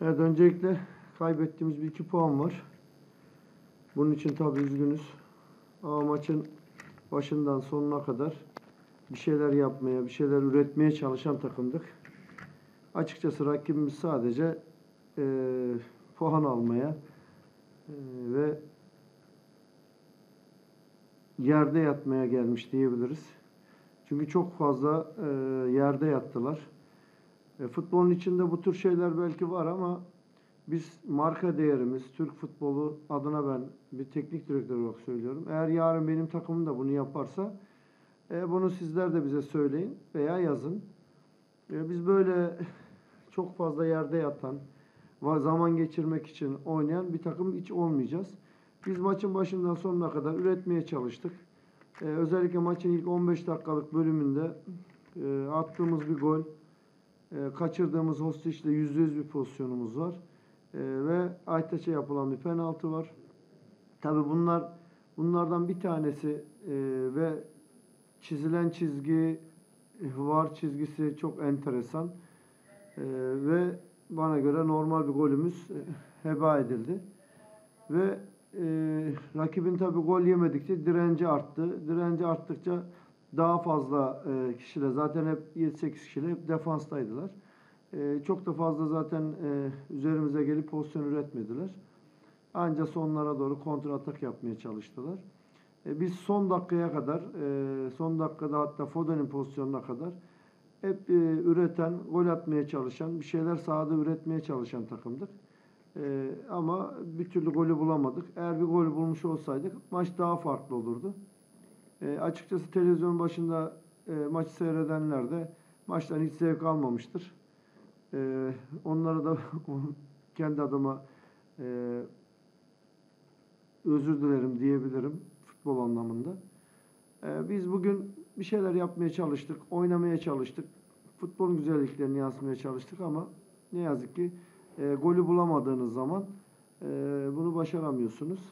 Evet, öncelikle kaybettiğimiz bir 2 puan var. Bunun için tabii üzgünüz. Ama maçın başından sonuna kadar bir şeyler yapmaya, bir şeyler üretmeye çalışan takımdık. Açıkçası rakibimiz sadece puan almaya ve yerde yatmaya gelmiş diyebiliriz. Çünkü çok fazla yerde yattılar. Futbolun içinde bu tür şeyler belki var ama biz marka değerimiz, Türk futbolu adına ben bir teknik direktör olarak söylüyorum. Eğer yarın benim takımım da bunu yaparsa bunu sizler de bize söyleyin veya yazın. Biz böyle çok fazla yerde yatan, zaman geçirmek için oynayan bir takım hiç olmayacağız. Biz maçın başından sonuna kadar üretmeye çalıştık. Özellikle maçın ilk 15 dakikalık bölümünde attığımız bir gol, kaçırdığımız Hostiç'le %100 bir pozisyonumuz var. Ve Aytaç'a yapılan bir penaltı var. Tabii bunlardan bir tanesi ve çizilen çizgi, VAR çizgisi çok enteresan. Ve bana göre normal bir golümüz heba edildi. Ve rakibin tabii gol yemedikçe direnci arttı. Direnci arttıkça daha fazla kişiyle, zaten hep 7-8 kişiyle hep defanstaydılar. Çok da fazla zaten üzerimize gelip pozisyon üretmediler. Ancak sonlara doğru kontra atak yapmaya çalıştılar. Biz son dakikaya kadar, son dakikada hatta Foden'in pozisyonuna kadar hep üreten, gol atmaya çalışan, bir şeyler sahada üretmeye çalışan takımdık. Ama bir türlü golü bulamadık. Eğer bir gol bulmuş olsaydık maç daha farklı olurdu. Açıkçası televizyon başında maçı seyredenler de maçtan hiç zevk almamıştır. Onlara da kendi adıma özür dilerim diyebilirim futbol anlamında. Biz bugün bir şeyler yapmaya çalıştık, oynamaya çalıştık. Futbolun güzelliklerini yansıtmaya çalıştık ama ne yazık ki golü bulamadığınız zaman bunu başaramıyorsunuz.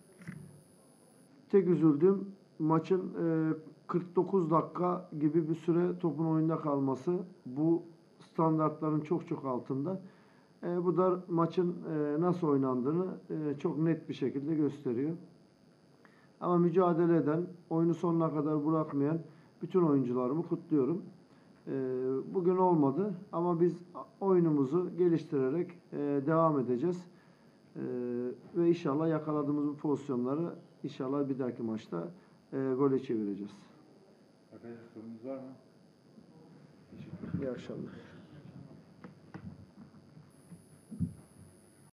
Tek üzüldüğüm maçın 49 dakika gibi bir süre topun oyunda kalması. Bu standartların çok çok altında. Bu da maçın nasıl oynandığını çok net bir şekilde gösteriyor. Ama mücadele eden, oyunu sonuna kadar bırakmayan bütün oyuncularımı kutluyorum. Bugün olmadı ama biz oyunumuzu geliştirerek devam edeceğiz. Ve inşallah yakaladığımız bu pozisyonları inşallah bir dahaki maçta gole çevireceğiz. Arkadaşlar sorunuz var mı? İyi akşamlar.